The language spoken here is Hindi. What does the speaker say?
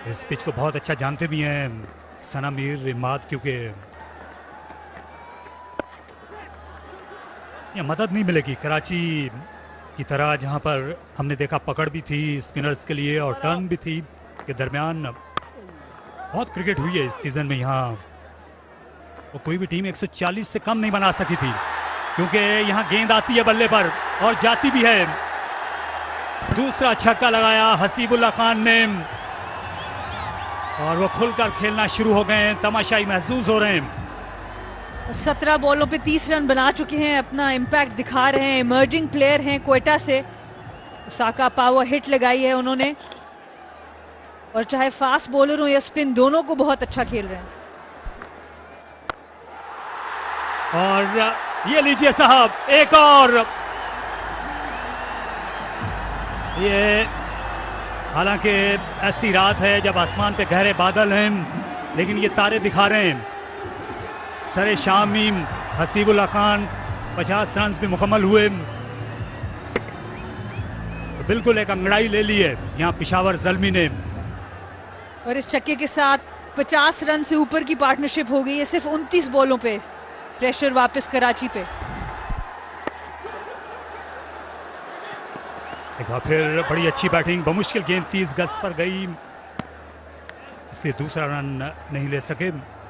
इस पिच को बहुत अच्छा जानते भी हैं सना मीर इमाद, क्योंकि ये मदद नहीं मिलेगी कराची की तरह, जहां पर हमने देखा पकड़ भी थी स्पिनर्स के लिए और टर्न भी थी के दरमियान। बहुत क्रिकेट हुई है इस सीजन में यहाँ, और कोई भी टीम 140 से कम नहीं बना सकी थी, क्योंकि यहाँ गेंद आती है बल्ले पर और जाती भी है। दूसरा छक्का लगाया हसीबुल्लाह खान ने और वो खुलकर खेलना शुरू हो गए हैं, तमाशाई महसूस हो रहे हैं। 17 बॉलों पे 30 रन बना चुके हैं, अपना इम्पैक्ट दिखा रहे हैं। इमर्जिंग प्लेयर हैं क्वेटा से, साका पावर हिट लगाई है उन्होंने, और चाहे फास्ट बॉलर हो या स्पिन, दोनों को बहुत अच्छा खेल रहे हैं। और ये लीजिए साहब एक और, ये हालांकि ऐसी रात है जब आसमान पे गहरे बादल हैं, लेकिन ये तारे दिखा रहे हैं। सरे शामीम हसीबुल्लाह खान 50 रन भी मुकम्मल हुए, तो बिल्कुल एक अंगड़ाई ले ली है यहाँ पिशावर ज़ल्मी ने। और इस छक्के के साथ 50 रन से ऊपर की पार्टनरशिप हो गई है सिर्फ 29 बॉलों पे। प्रेशर वापस कराची पे। एक बार फिर बड़ी अच्छी बैटिंग, बमुश्किल गेंद 30 गज पर गई, इसलिए दूसरा रन नहीं ले सके।